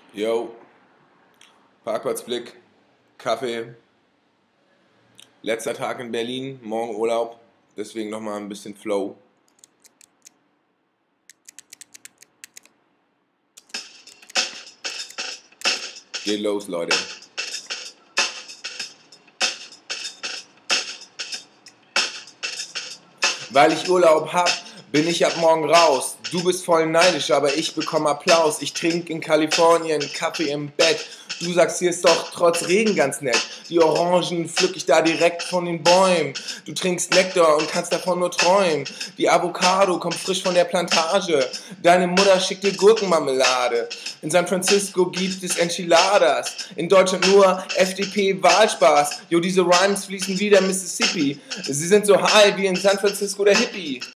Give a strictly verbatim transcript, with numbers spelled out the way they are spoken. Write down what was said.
Yo, Parkplatzblick, Kaffee, letzter Tag in Berlin, morgen Urlaub, deswegen nochmal ein bisschen Flow. Geht los, Leute. Weil ich Urlaub hab, bin ich ab morgen raus. Du bist voll neidisch, aber ich bekomme Applaus. Ich trinke in Kalifornien Kaffee im Bett. Du sagst, hier ist doch trotz Regen ganz nett. Die Orangen pflück ich da direkt von den Bäumen. Du trinkst Nektar und kannst davon nur träumen. Die Avocado kommt frisch von der Plantage. Deine Mutter schickt dir Gurkenmarmelade. In San Francisco gibt es Enchiladas. In Deutschland nur F D P-Wahlspaß. Jo, diese Rhymes fließen wieder Mississippi. Sie sind so high wie in San Francisco der Hippie.